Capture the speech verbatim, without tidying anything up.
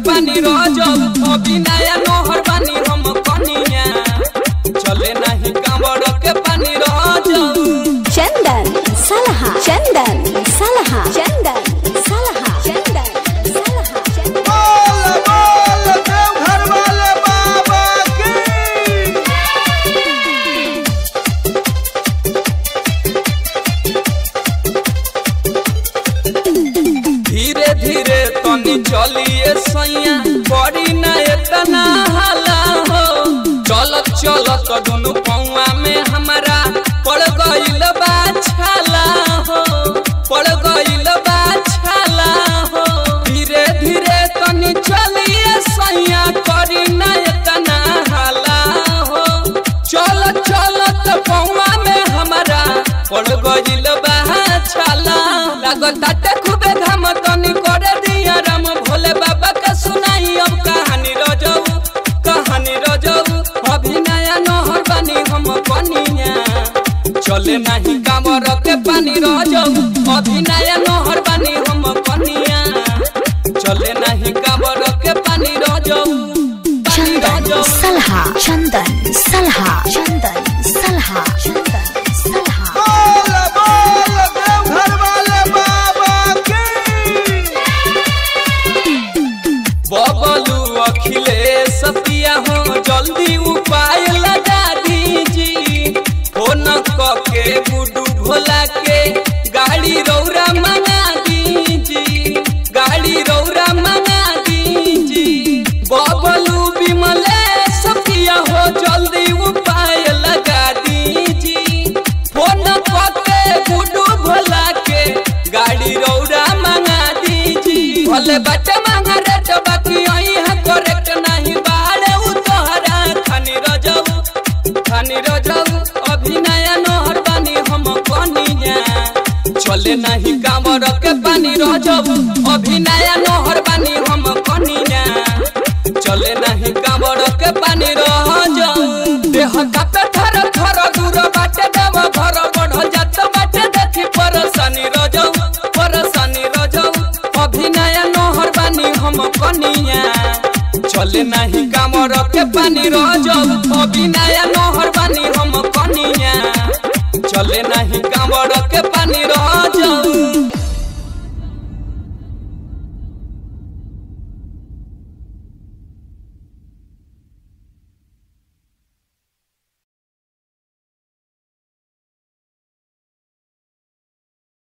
पानी रजौ अभी नया नहर पानी हम कनिया चले नहीं कांवर के पानी रजौ। चंदन सलहा चंदन सलहा चंदन सलहा चंदन सलहा बोल बोल देवघर वाले बाबा की। धीरे धीरे तनी चलिए सैया बड़ी ना इतना हाला हो चलत चलत दोनों पौआ में हमारा पड़ गइल बा छाला हो पड़ गइल बा छाला हो। धीरे धीरे तनी चलिए सैया करी ना इतना हाला हो चलत चलत पौआ में हमारा पड़ गइल बा छाला। लागत खूबे घाम तनी कर दिया राम भोले बाबा का सुनाई अब कहानी रजौ कहानी रजौ अभी नया नहर पानी हम कनिया चले नहीं कांवर के पानी रजौ अभी नया नहर पानी हम कनिया चले नहीं कांवर के पानी रजौ। चंदन सलहा चंदन सलहा चंदन सलहा चंदन सलहा बोल बोल देवघर वाले बाबा की। बबलू अखिलेश पिया हो जल्दी उपाय लगा दीजी फोन के गुड्डू भोला के गाड़ी रौरा मंगा दीजी गाड़ी रौरा मंगा दीजी। बबलू विमलेश पिया हो जल्दी उपाय लगा दीजी फोन के गुड्डू भोला के गाड़ी रौरा मंगा दीजी। भले बट मांगा रेट बाकी आई है करेक्ट नहीं बाड़े उ तोहरा खानी रजौ खानी रजौ अभी नया नहर पानी हम कनिया चले नहीं कांवर के पानी रजौ अभी नया नहर पानी हम कनिया चले नहीं कांवर के पानी रजौ। देह कापे थर थर दूर बाटे देव घर बढ़ जात बाटे देखी परेशानी रजौ परेशानी रजौ अभी नया नहर पानी हम कनिया चले नहीं कांवर के पानी रजौ अभी नया नहर पानी हम कनिया चले नहीं